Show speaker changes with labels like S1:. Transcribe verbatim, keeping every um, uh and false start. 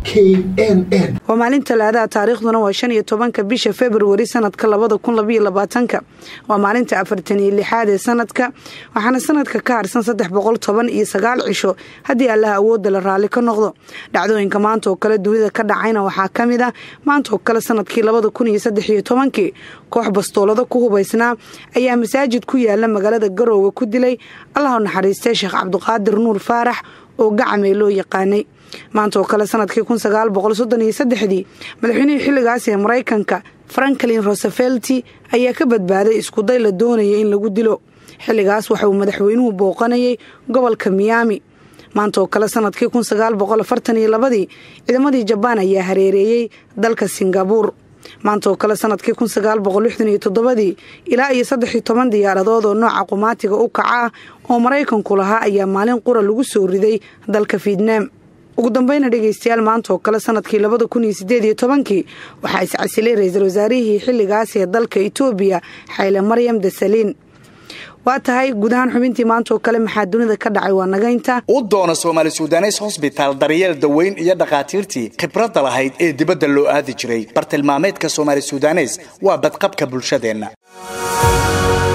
S1: K N N.
S2: ومالين ثلاثة تاريخنا وشان يتوبان كبيش فبراير سنة كلابد كون لبي لباتنك ومالين تأفرتني اللي حاد سنتك وحنا سنة ككار سنة صدح بقول طبعا يسقال عشو هدي الله أود للرالك النقض دعدو إن كمان توكل الدويدة كذا عينا وحاكم إذا ما توكل سنة كلابد كون يسدح يتوبان كي كوح بسطولة كوه بيسنا أيام مساجد كويا لما قالت الجرو وكدلي الله نحرسته شيخ عبد القادر نور فارح وقعمي له يقاني maanta oo kale sanadkii kun sagaal boqol soddon iyo saddex dii madaxweynihii xilligaas ee Mareykanka Franklin Roosevelt ayaa ka badbaaday isku day la doonayay in lagu dilo xilligaas waxa uu madaxweynuhu booqanayay gobolka Miami maanta oo kale sanadkii kun sagaal boqol afartan iyo laba dii ciidamadii Japan ayaa hareereeyay dalka Singapore maanta oo kale sanadkii kun sagaal boqol lixdan iyo toddoba dii ilaa iyo saddex iyo toban diyaaradood oo nooca qumaatiga u kaca oo Mareykanku lahaa ayaa maalin qura lagu soo riday dalka Vietnam ugu dambeyn dhageystayaal maanta oo kale sanadkii laba kun iyo siddeed iyo toban waxa is casilay ra'iisul wasaarihii xilligaas ee dalka Itoobiya Haile Mariam Desalegn waa tahay gudahaan xubintii maanta oo kale maxaa dunida ka dhacay waa nagaynta
S3: u doona Soomaali Suudanes Hospital daryeel daweyn iyo dhaqaatiirtii khibrada lahayd ee dibadda loo aadi jiray bartilmaameedka Soomaali Suudanes waa badqabka bulshadeena.